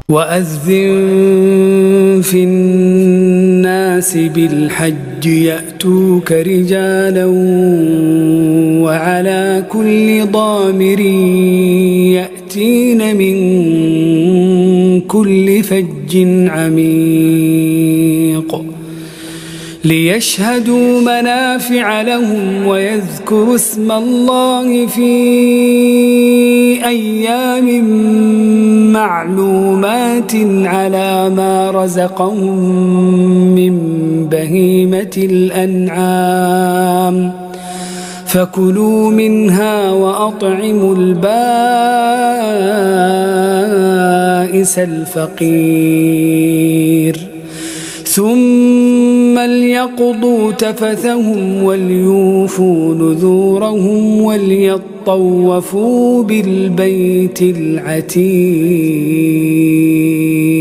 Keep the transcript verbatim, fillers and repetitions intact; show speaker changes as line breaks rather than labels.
وأذن في الناس بالحج يأتوك رجالا وعلى كل ضامر يأتين من كل فج عميق ليشهدوا منافع لهم ويذكروا اسم الله في أيام معلومات على ما رزقهم من بهيمة الأنعام فكلوا منها وأطعموا البائس الفقير ثم ليقضوا تفثهم وليوفوا نذورهم وليطوفوا بالبيت العتيق.